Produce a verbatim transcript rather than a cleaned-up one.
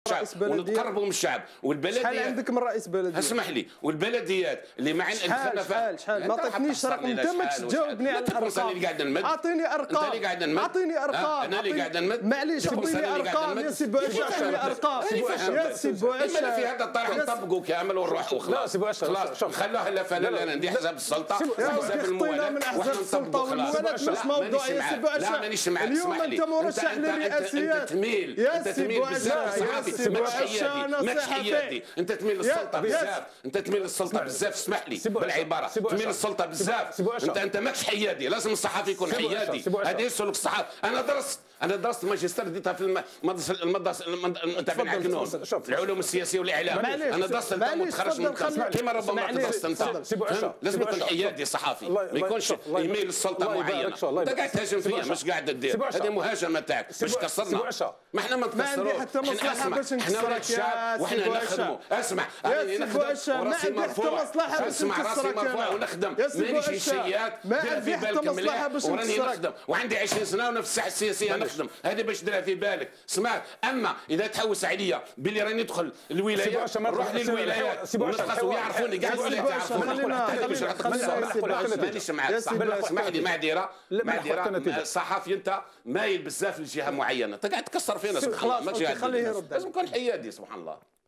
الشعب ونتقربوا من الشعب والبلديات. شحال عندك من رئيس بلديه؟ اسمح لي، والبلديات اللي مع شحال شحال شحال ما عطيتنيش رقم، انت ما تجاوبني على الارقام. اللي قاعد نمد اعطيني ارقام، انت اللي قاعد نمد اعطيني ارقام. انا اللي قاعد نمد معليش عطيني ارقام يا سي بوعشا، اعطيني ارقام يا سي بوعشا. في هذا الطرح نطبقوا كامل ونروح وخلاص. خلاص خلوها لا فلا لا ندي حساب السلطه وحساب الموالاه من احزاب السلطه والموالاه مش موضوع يا سي بوعشا. لا مانيش معك، اليوم انت مرشح للرئاسيات. انت تميل يا سي بوعشا يا سي بوعشا ماكش حيادي، انت تميل للسلطه بزاف، انت تميل للسلطه بزاف، اسمح لي بالعباره، تميل للسلطه بزاف. انت انت ماكش حيادي، لازم الصحفي يكون حيادي. هذا يسلك الصحافه. انا درست انا درست ماجستير ديتها في المدرسه المدرسه تاع العكنون في العلوم السياسيه والاعلام. انا درست متخرج من كيما ربما درست انت. لازم يكون حيادي الصحفي، ما يكونش يميل للسلطه معينه. انت قاعد تهاجم فيا مش قاعد تدير، هذه مهاجمه تاعك باش تكسرنا. ما احنا ما نكسروش، احنا اسمع، احنا ولاد الشعب واحنا نخدموا. اسمع انا نخدم وراسي مرفوع، اسمع راسي مرفوع ونخدم، مانيش الشيات دير في بالك مليح وراني نخدم وعندي عشرين سنه ونفس الساحه السياسيه نخدم. هذه باش ديرها في بالك. اسمع، اما اذا تحوس عليا باللي راني ندخل الولايه نروح للولايات ونتخصص ويعرفوني كاع الولايات يعرفوني. مانيش معاك، اسمح لي معذره معذره الصحافي انت مايل بزاف لجهه معينه، انت قاعد تكسر فينا سبحان الله. ماكش قاعد لازم نكون حيادي سبحان الله.